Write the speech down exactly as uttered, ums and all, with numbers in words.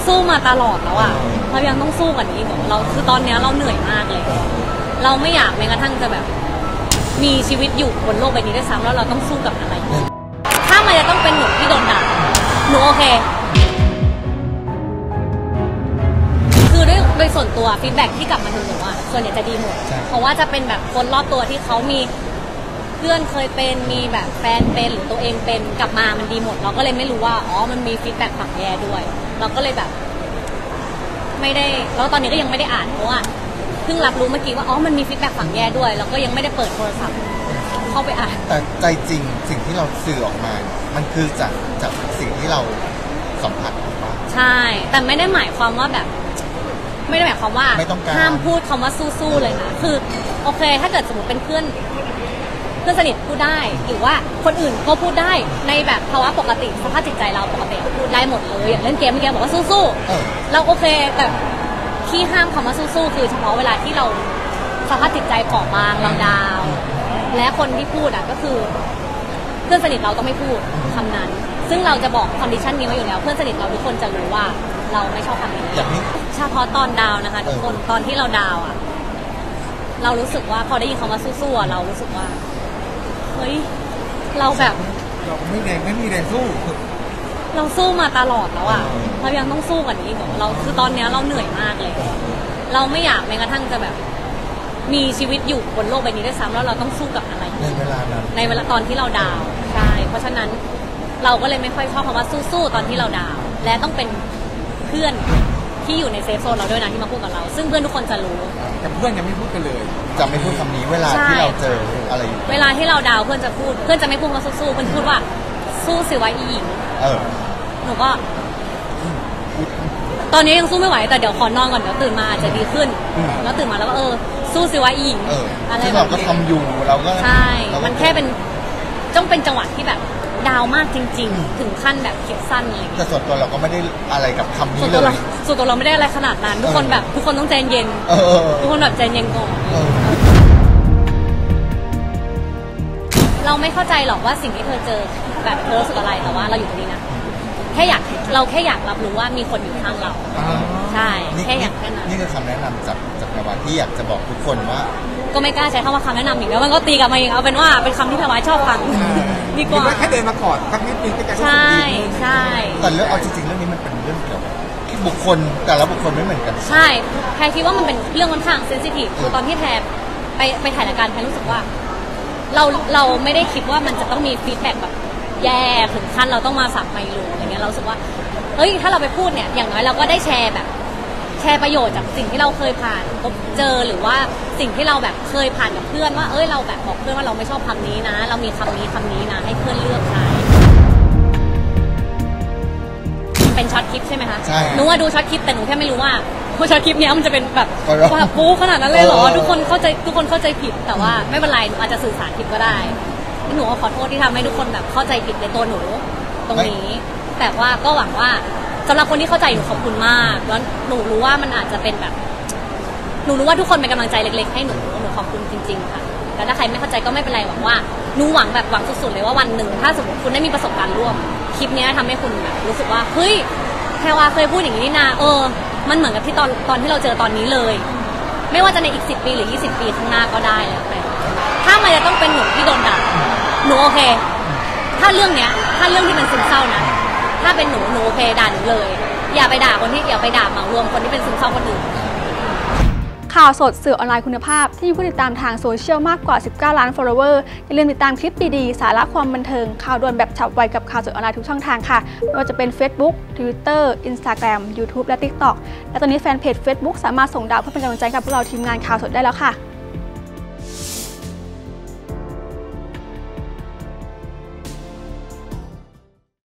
สู้มาตลอดแล้วอ่ะเรายังต้องสู้กันนี้ก่อนเราคือตอนนี้เราเหนื่อยมากเลยเราไม่อยากแม้กระทั่งจะแบบมีชีวิตอยู่บนโลกใบนี้ด้วยซ้ำแล้วเราต้องสู้กับอะไรถ้ามันจะต้องเป็นหนูที่โดนด่าหนูโอเคคือด้วยโดยส่วนตัวฟีดแบ็กที่กลับมาถึงหนูอ่ะส่วนใหญ่จะดีหมดเพราะว่าจะเป็นแบบคนรอบตัวที่เขามีเพื่อนเคยเป็นมีแบบแฟนเป็นหรือตัวเองเป็นกลับมามันดีหมดเราก็เลยไม่รู้ว่าอ๋อมันมีฟีดแบ็กฝั่งแย่ด้วยเราก็เลยแบบไม่ได้แล้วตอนนี้ก็ยังไม่ได้อ่านเพราะว่าเพิ่งรับรู้เมื่อกี้ว่าอ๋อมันมีฟีดแบ็กฝั่งแย่ด้วยแล้วก็ยังไม่ได้เปิดโทรศัพท์เข้าไปอ่านแต่ใจจริงสิ่งที่เราสื่อออกมามันคือจากจากสิ่งที่เราสัมผัสถูกปะใช่แต่ไม่ได้หมายความว่าแบบไม่ได้หมายความว่าห้ามพูดคำว่าสู้ๆเลยนะคือโอเคถ้าเกิดสมมติเป็นเพื่อนเพื่อนสนิทพูดได้หรือว่าคนอื่นก็พูดได้ในแบบภาวะปกติสภาพจิตใจเราปกติพูดได้หมดเลยอย่างเล่นเกมเมื่อกี้บอกว่าสู้ๆเราโอเคแต่ที่ห้ามคำว่าสู้ๆคือเฉพาะเวลาที่เราสภาพจิตใจเปราะบางเราดาวและคนที่พูดอ่ะก็คือเพื่อนสนิทเราต้องไม่พูดคำนั้นซึ่งเราจะบอกคอนดิชันนี้ไว้อยู่แล้วเพื่อนสนิทเราทุกคนจะรู้ว่าเราไม่ชอบคำนี้เฉพาะตอนดาวนะคะทุกคนตอนที่เราดาวอ่ะเรารู้สึกว่าพอได้ยินคำว่าสู้ๆเรารู้สึกว่าเฮ้ยเราแบบเราไม่แรงไม่มีแรงสู้เราสู้มาตลอดแล้วอ่ะเรายังต้องสู้กันนี้ก่อนเราคือตอนนี้เราเหนื่อยมากเลยเราไม่อยากแม้กระทั่งจะแบบมีชีวิตอยู่บนโลกใบนี้ด้วยซ้ำแล้วเราต้องสู้กับอะไรในเวลานั้นในเวลาตอนที่เราดาวใช่เพราะฉะนั้นเราก็เลยไม่ค่อยชอบคำว่าสู้ๆตอนที่เราดาวและต้องเป็นเพื่อนที่อยู่ในเซฟโซนเราด้วยนะที่มาพูดกับเราซึ่งเพื่อนทุกคนจะรู้แต่เพื่อนยังไม่พูดกันเลยจะไม่พูดคำนี้เวลาที่เราเจออะไรอยู่เวลาที่เราดาวเพื่อนจะพูดเพื่อนจะไม่พูดว่าสู้ๆเพื่อนพูดว่าสู้สิวะอีหญิงเออหนูก็ตอนนี้ยังสู้ไม่ไหวแต่เดี๋ยวขอนอนก่อนเดี๋ยวตื่นมาจะดีขึ้นแล้วตื่นมาแล้วก็เออสู้สิวะอีหญิงอะไรแบบนี้เราก็ทำอยู่เราก็ใช่มันแค่เป็นต้องเป็นจังหวะที่แบบดาวมากจริงๆถึงขั้นแบบคิดสั้นอะไรอย่างเงี้ยแต่ส่วนตัวเราก็ไม่ได้อะไรกับคำนี้เลยส่วนตัวเราไม่ได้อะไรขนาดนั้นทุกคนแบบทุกคนต้องใจเย็นทุกคนแบบใจเย็นก่อนเราไม่เข้าใจหรอกว่าสิ่งที่เธอเจอแบบเธอรู้สึกอะไรแต่ว่าเราอยู่ตรงนี้นะแค่อยากเราแค่อยากรับรู้ว่ามีคนอยู่ข้างเราใช่แค่อยากแค่นั้นนี่คือคำแนะนำจากจากแพรวาที่อยากจะบอกทุกคนว่าก็ไม่กล้าใช้คำว่าคำแนะนำอีกแล้วมันก็ตีกลับมาเองเอาเป็นว่าเป็นคำที่แพรวาชอบฟังดีกว่าแค่เดินมาก่อนสักนิดนึงก็จะใช่ใช่แต่เรื่องเอาจริงๆเรื่องนี้มันเป็นเรื่องเกี่ยวกับบุคคลแต่ละบุคคลไม่เหมือนกันใช่แพรคิดว่ามันเป็นเรื่องค่อนข้างเซนซิทีฟคือตอนที่แพรไปไปถ่ายรายการแพรรู้สึกว่าเราเราไม่ได้คิดว่ามันจะต้องมีฟีดแบ็กแบบแย่ถึงขั้นเราต้องมาสับไมลูอะไรเงี้ยเราสึกว่าเฮ้ยถ้าเราไปพูดเนี่ยอย่างน้อยเราก็ได้แชร์แบบแชร์ประโยชน์จากสิ่งที่เราเคยผ่านพบเจอหรือว่าสิ่งที่เราแบบเคยผ่านกับเพื่อนว่าเอ้ยเราแบบบอกเพื่อนว่าเราไม่ชอบคำนี้นะเรามีคำนี้คำนี้นะให้เพื่อนเลือกใช้เป็นช็อตคลิปใช่ไหมคะใช่หนูว่าดูช็อตคลิปแต่หนูแค่ไม่รู้ว่าว่าช็อตคลิปเนี้ยมันจะเป็นแบบว่าปูขนาดนั้นเลยเหรอทุกคนเข้าใจทุกคนเข้าใจผิดแต่ว่าไม่เป็นไรหนูอาจจะสื่อสารผิดก็ได้หนูขอโทษที่ทำให้ทุกคนแบบเข้าใจผิดในตัวหนูตรงนี้แต่ว่าก็หวังว่าสำหรับคนที่เข้าใจหนูขอบคุณมากแล้วหนูรู้ว่ามันอาจจะเป็นแบบหนูรู้ว่าทุกคนเป็นกำลังใจเล็กๆให้หนูหนูขอบคุณจริงๆค่ะแต่ถ้าใครไม่เข้าใจก็ไม่เป็นไรหวังว่าหนูหวังแบบหวังสุดๆเลยว่าวันหนึ่งถ้าสมมติคุณได้มีประสบการณ์ร่วมคลิปนี้ทำให้คุณแบบรู้สึกว่าเฮ้ยแพรวาเคยพูดอย่างนี้นี่นาเออมันเหมือนกับที่ตอนตอนที่เราเจอตอนนี้เลยไม่ว่าจะในอีกสิบปีหรือยี่สิบปีข้างหน้าก็ได้แล้วแต่ถ้ามันจะต้องเป็นหนูที่โดนด่าหนูโอเคถ้าเรื่องเนี้ยถ้าเรื่องที่เป็นซึมเศร้านะถ้าเป็นหนูหนูโอเคด่าหนูเลยอย่าไปด่าคนที่อย่าไปด่าเหมารวมคนที่เป็นซึมเศร้าคนอื่นข่าวสดสื่อออนไลน์คุณภาพที่มีผู้ติดตามทางโซเชียลมากกว่าสิบเก้าล้าน follower อย่าลืมติดตามคลิปดีๆสาระความบันเทิงข่าวด่วนแบบฉับไวกับข่าวสดออนไลน์ทุกช่องทางค่ะไม่ว่าจะเป็น Facebook Twitter Instagram YouTube และ TikTok และตอนนี้แฟนเพจ Facebook สามารถส่งดาวเพื่อเป็นกำลังใจกับพวกเราทีมงานข่าวสดได้แล้วค่ะ